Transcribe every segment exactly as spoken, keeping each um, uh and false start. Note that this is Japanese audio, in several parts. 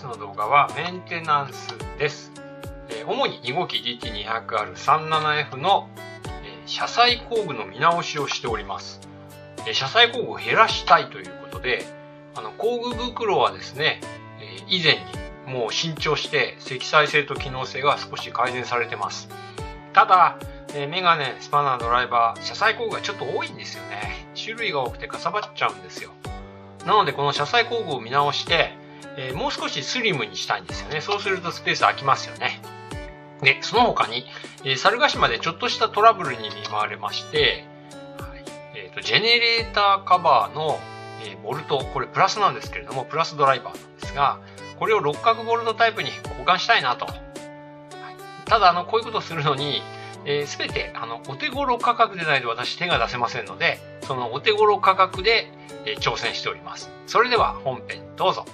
の動画はメンテナンスです。えー、主にに号機 ディーティーにひゃくアールさんじゅうななエフ の、えー、車載工具の見直しをしております。えー、車載工具を減らしたいということで、あの工具袋はですね、えー、以前にもう新調して積載性と機能性が少し改善されてます。ただ、えー、メガネ、スパナー、ドライバー、車載工具がちょっと多いんですよね。種類が多くてかさばっちゃうんですよ。なのでこの車載工具を見直して、えー、もう少しスリムにしたいんですよね。そうするとスペース空きますよね。で、その他に、えー、猿ヶ島でちょっとしたトラブルに見舞われまして、はいえーと、ジェネレーターカバーの、えー、ボルト、これプラスなんですけれども、プラスドライバーなんですが、これを六角ボルトタイプに交換したいなと。はい、ただ、あの、こういうことをするのに、すべ、えー、てあのお手頃価格でないと私手が出せませんので、そのお手頃価格で、えー、挑戦しております。それでは本編どうぞ。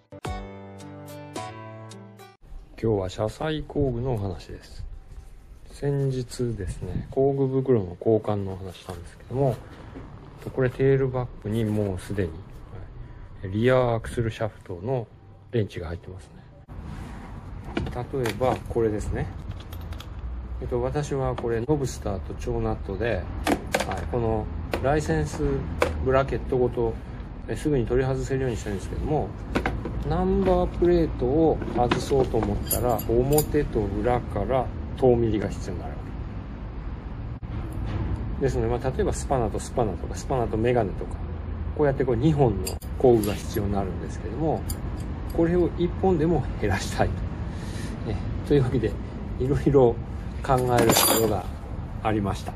今日は車載工具のお話です。先日ですね、工具袋の交換のお話したんですけども、これテールバックにもうすでに、はい、リアアクスルシャフトのレンチが入ってますね。例えばこれですね。えっと、私はこれノブスターと超ナットで、はい、このライセンスブラケットごとえすぐに取り外せるようにしたんですけども、ナンバープレートを外そうと思ったら表と裏から等ミリが必要になるわけですので、まあ、例えばスパナとスパナとかスパナとメガネとかこうやってこうにほんの工具が必要になるんですけども、これをいっぽんでも減らしたいと、ね、というわけでいろいろ考えるところがありました。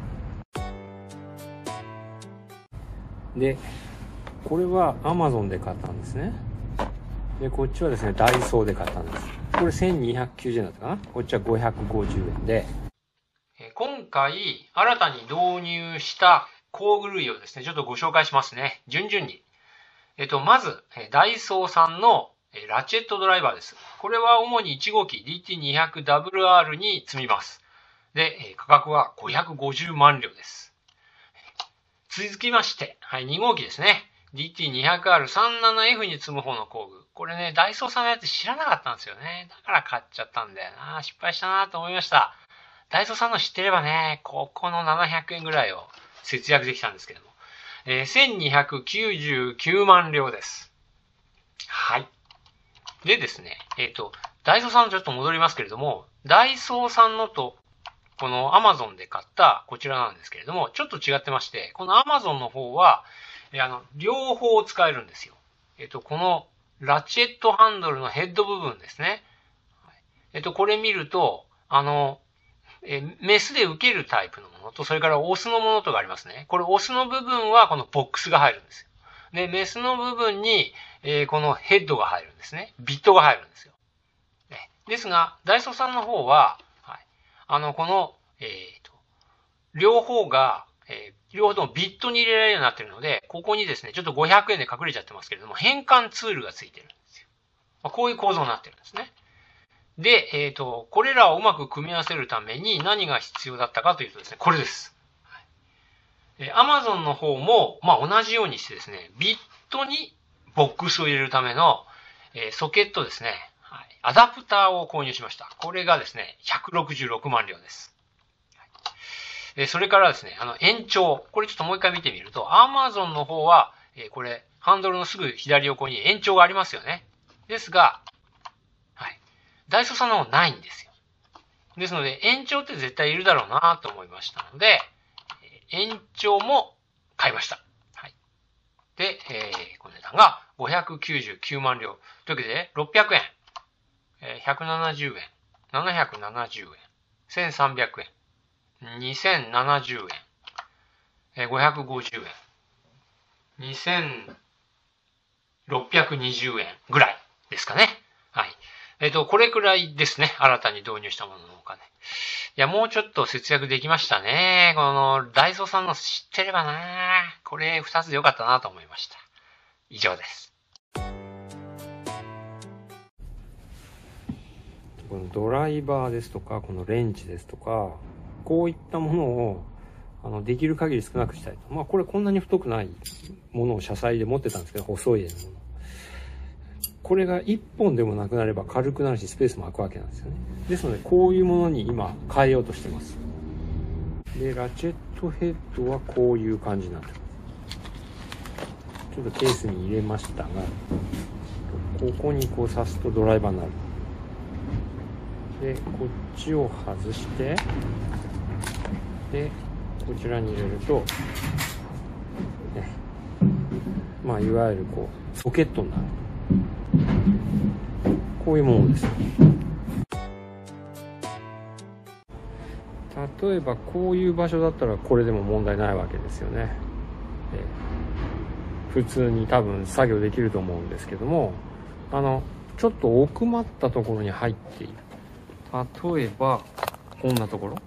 でこれは アマゾン で買ったんですね。でこっちはですねダイソーで買ったんです。これせんにひゃくきゅうじゅうえんだったかな。こっちはごひゃくごじゅうえんで、 今回新たに導入した工具類をですねちょっとご紹介しますね。順々に。えっとまずダイソーさんのラチェットドライバーです。これは主にいち号機 ディーティーにひゃくダブリューアール に積みます。で価格はごひゃくごじゅうまんりょうです。続きまして、はい、に号機ですね。ディーティーにひゃくアールさんじゅうななエフ に積む方の工具。これね、ダイソーさんのやつ知らなかったんですよね。だから買っちゃったんだよな。失敗したなと思いました。ダイソーさんの知ってればね、ここのななひゃくえんぐらいを節約できたんですけども。えー、せんにひゃくきゅうじゅうきゅうまんりょうです。はい。でですね、えっと、ダイソーさんちょっと戻りますけれども、ダイソーさんのと、この アマゾン で買ったこちらなんですけれども、ちょっと違ってまして、この アマゾン の方は、えあの、両方使えるんですよ。えっと、このラチェットハンドルのヘッド部分ですね。えっと、これ見ると、あの、えメスで受けるタイプのものと、それからオスのものとがありますね。これオスの部分はこのボックスが入るんですよ。で、メスの部分に、えー、このヘッドが入るんですね。ビットが入るんですよ。ですが、ダイソーさんの方は、はい、あの、この、えーと、両方が、えー、両方ともビットに入れられるようになっているので、ここにですね、ちょっとごひゃくえんで隠れちゃってますけれども、変換ツールがついてるんですよ。まあ、こういう構造になってるんですね。で、えっと、これらをうまく組み合わせるために何が必要だったかというとですね、これです。えー、Amazon の方も、まあ、同じようにしてですね、ビットにボックスを入れるための、えー、ソケットですね、はい、アダプターを購入しました。これがですね、ひゃくろくじゅうろくまんりょうです。はい、それからですね、あの延長。これちょっともう一回見てみると、Amazon の方は、えー、これ、ハンドルのすぐ左横に延長がありますよね。ですが、はい。ダイソーさんの方ないんですよ。ですので、延長って絶対いるだろうなと思いましたので、延長も買いました。はい。で、えー、この値段がごひゃくきゅうじゅうきゅうまんりょう。というわけで、ろっぴゃくえん、えー、ひゃくななじゅうえん、ななひゃくななじゅうえん、せんさんびゃくえん、にせんななじゅうえん、えー、ごひゃくごじゅうえん、にせんろっぴゃくにじゅうえんぐらいですかね。はい。えっと、これくらいですね。新たに導入したもののお金。いや、もうちょっと節約できましたね。この、ダイソーさんの知ってればなこれ二つでよかったなと思いました。以上です。 このドライバーですとか、このレンチですとか、こういったものを、あの、できる限り少なくしたいと。まあ、これこんなに太くないものを車載で持ってたんですけど、細い絵のもの。 これがいっぽんでもなくなれば軽くなるしスペースも空くわけなんですよね。ですのでこういうものに今変えようとしてます。でラチェットヘッドはこういう感じになってます。ちょっとケースに入れましたが、ここにこう挿すとドライバーになる。でこっちを外して、でこちらに入れると、ね、まあいわゆるこうソケットになる。こういうものです。例えばこういう場所だったらこれでも問題ないわけですよね。普通に多分作業できると思うんですけども、あのちょっと奥まったところに入っている。例えばこんなところ、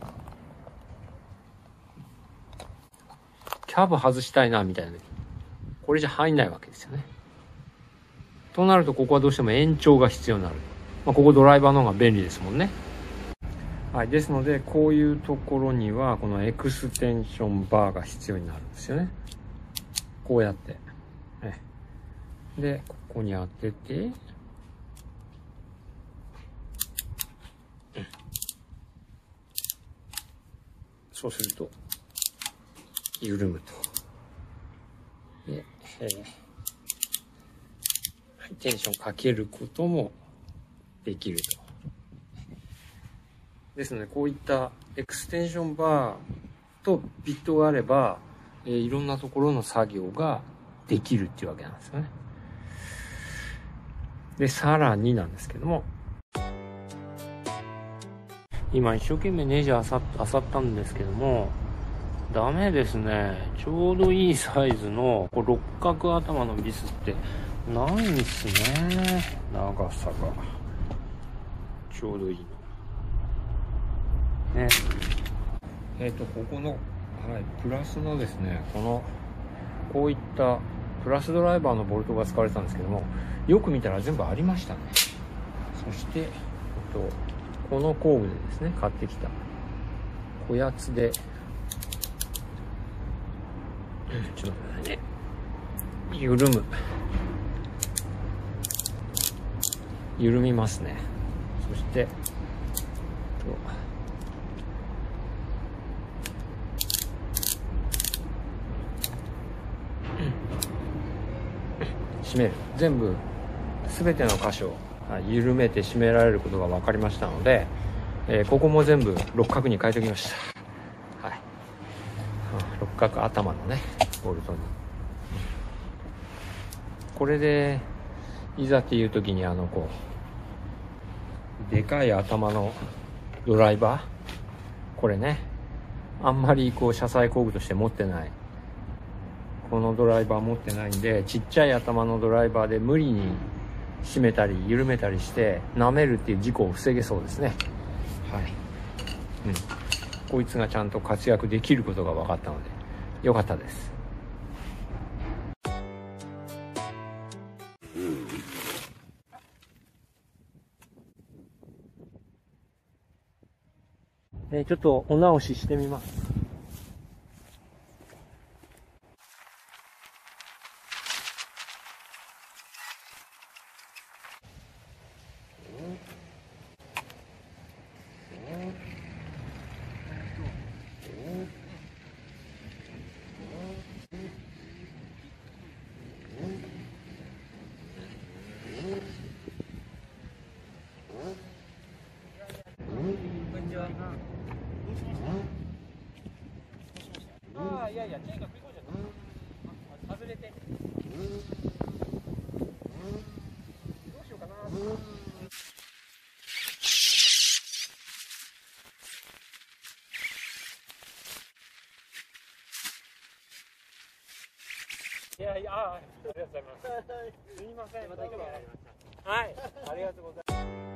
キャブ外したいなみたいな、これじゃ入んないわけですよね。となるとここはどうしても延長が必要になる。まあ、ここドライバーの方が便利ですもんね。はい、ですのでこういうところにはこのエクステンションバーが必要になるんですよね。こうやって、ね、でここに当てて、うん、そうすると緩むと。で、えーテンションかけることもできると。ですのでこういったエクステンションバーとビットがあれば、えー、いろんなところの作業ができるっていうわけなんですよね。でさらになんですけども、今一生懸命ネジあさったんですけどもダメですね。ちょうどいいサイズのこう六角頭のビスってないんですね。長さがちょうどいいのね。えっとここの、はい、プラスのですね、このこういったプラスドライバーのボルトが使われてたんですけども、よく見たら全部ありましたね。そして、えっと、この工具でですね買ってきたこやつで、ちょっと待ってくださいね、緩む緩みますね。そして締める。全部全ての箇所を緩めて締められることが分かりましたので、えー、ここも全部六角に変えておきました。はい、六角頭のねボルトに。これでいざっていう時にあのこうでかい頭のドライバー、これねあんまりこう車載工具として持ってない、このドライバー持ってないんで、ちっちゃい頭のドライバーで無理に締めたり緩めたりして舐めるっていう事故を防げそうですね。はい、うん、こいつがちゃんと活躍できることが分かったのでよかったです。えー、ちょっとお直ししてみます。ああ、いやいや、チェーンが食い込んじゃった。外れて。どうしようかな。いやいや、ああ、ありがとうございます。すみません、また行けばわかりました。はい、ありがとうございます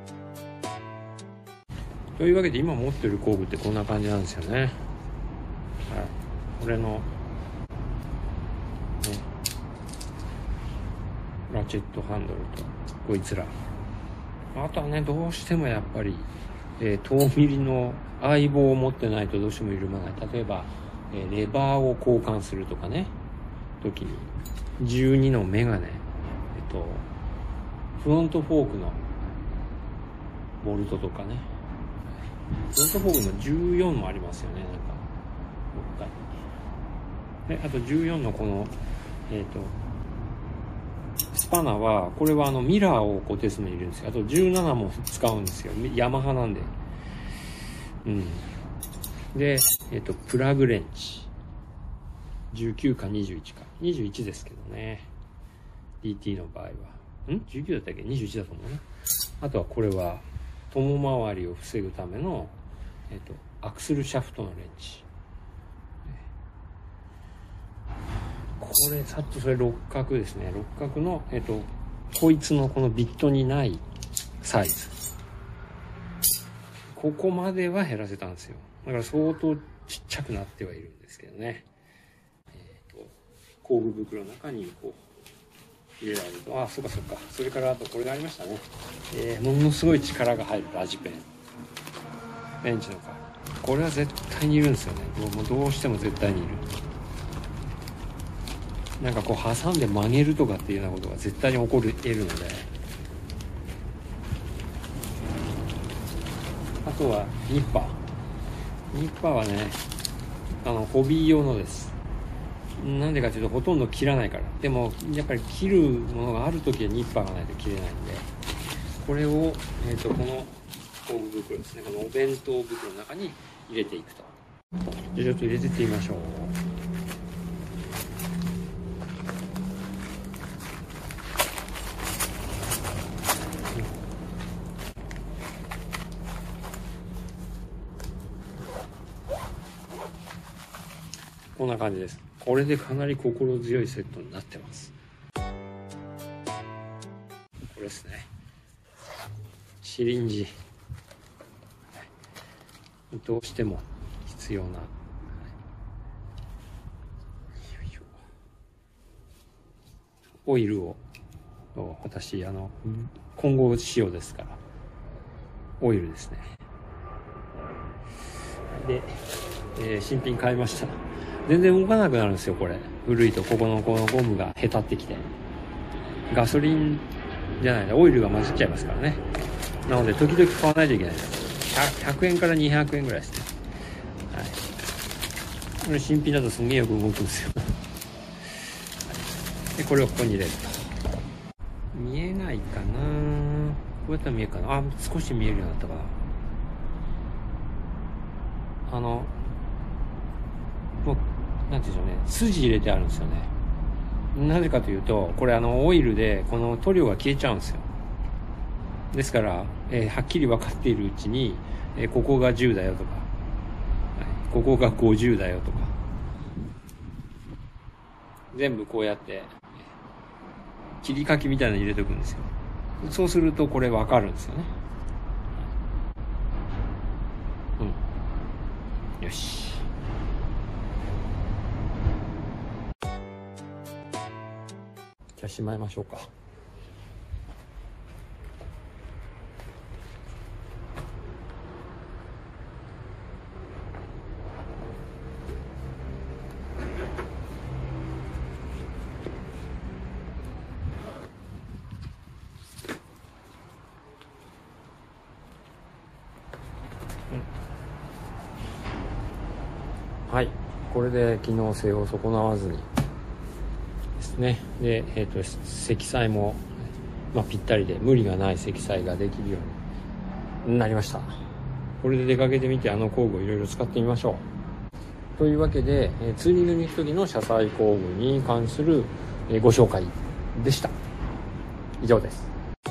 。というわけで今持ってる工具ってこんな感じなんですよね。はい、これの、ね、ラチェットハンドルとこいつら、あとはねどうしてもやっぱり、えー、遠ミリの相棒を持ってないとどうしても緩まない。例えば、えー、レバーを交換するとかね時にじゅうにのメガネ、えっとフロントフォークのボルトとかね、フロントフォークのじゅうよんもありますよね、なんかどっかに。であとじゅうよんのこのえっとスパナは、これはあのミラーを固定するのに入れるんですよ。あとじゅうななも使うんですよ。ヤマハなんで。うん。で、えっと、プラグレンチ。じゅうきゅうかにじゅういちか。にじゅういちですけどね。ディーティー の場合は。ん ?じゅうきゅう だったっけ ?にじゅういち だと思うな。あとはこれは、共回りを防ぐための、えっと、アクスルシャフトのレンチ。これ、さっとそれ六角ですね。六角の、えっと、こいつのこのビットにないサイズ。ここまでは減らせたんですよ。だから相当ちっちゃくなってはいるんですけどね。えっと、工具袋の中にこう、入れられると、あ、そうかそうか。それからあとこれがありましたね。えー、ものすごい力が入るラジペン。レンチの代わり。これは絶対にいるんですよね。もうどうしても絶対にいる。なんかこう挟んで曲げるとかっていうようなことが絶対に起こる得るので、あとはニッパーニッパーはね、あのホビー用のです。なんでかというとほとんど切らないから。でもやっぱり切るものがあるときはニッパーがないと切れないんで、これを、えーと、この工具袋ですね、このお弁当袋の中に入れていくと。じゃあちょっと入れてってみましょう。こんな感じです。これでかなり心強いセットになってます。これですね。シリンジ。どうしても必要な。オイルを、私、あの、混合仕様ですから、オイルですね。で、えー、新品買いました。全然動かなくなるんですよ、これ。古いと、ここのこのゴムがへたってきて。ガソリンじゃない、オイルが混じっちゃいますからね。なので、時々買わないといけないです。ひゃくえんからにひゃくえんぐらいですね。はい。これ新品だとすんげえよく動くんですよ。で、これをここに入れると。見えないかな、こうやったら見えるかな。あ、少し見えるようになったかな。あの、もう、なんていうんでしょうね、筋入れてあるんですよね。なぜかというと、これあのオイルでこの塗料が消えちゃうんですよ。ですから、えー、はっきり分かっているうちに、えー、ここがじゅうだよとか、はい、ここがごじゅうだよとか、全部こうやって切り欠きみたいなの入れておくんですよ。そうするとこれ分かるんですよね。うん。よし。じゃあしまいましょうか。はい、これで機能性を損なわずにですね。で、えっと積載も、まあ、ぴったりで無理がない積載ができるようになりました。これで出かけてみて、あの工具をいろいろ使ってみましょう。というわけで、えツーリングに行く時の車載工具に関するご紹介でした。以上です。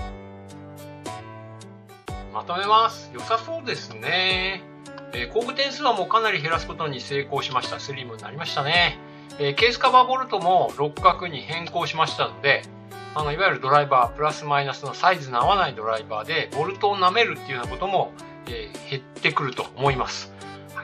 まとめます。良さそうですね。えー、工具点数はもうかなり減らすことに成功しました。スリムになりましたね。えー、ケースカバーボルトも六角に変更しましたので、あのいわゆるドライバープラスマイナスのサイズの合わないドライバーでボルトを舐めるっていうようなことも、えー、減ってくると思います。はい、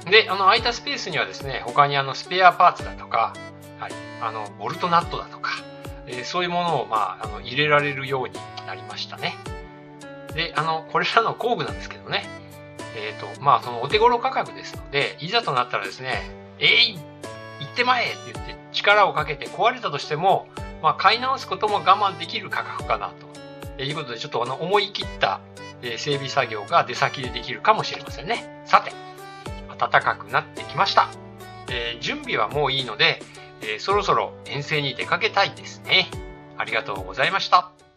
で、あの空いたスペースにはですね、他にあのスペアパーツだとか、はい、あのボルトナットだとか、えー、そういうものを、まあ、あの入れられるようになりましたね。で、あのこれらの工具なんですけどね、えーとまあ、そのお手頃価格ですので、いざとなったらですね、えい、行ってまえって言って力をかけて壊れたとしても、まあ、買い直すことも我慢できる価格かなとえー、いうことでちょっとあの思い切った、えー、整備作業が出先でできるかもしれませんね。さて、暖かくなってきました。えー、準備はもういいので、えー、そろそろ遠征に出かけたいですね。ありがとうございました。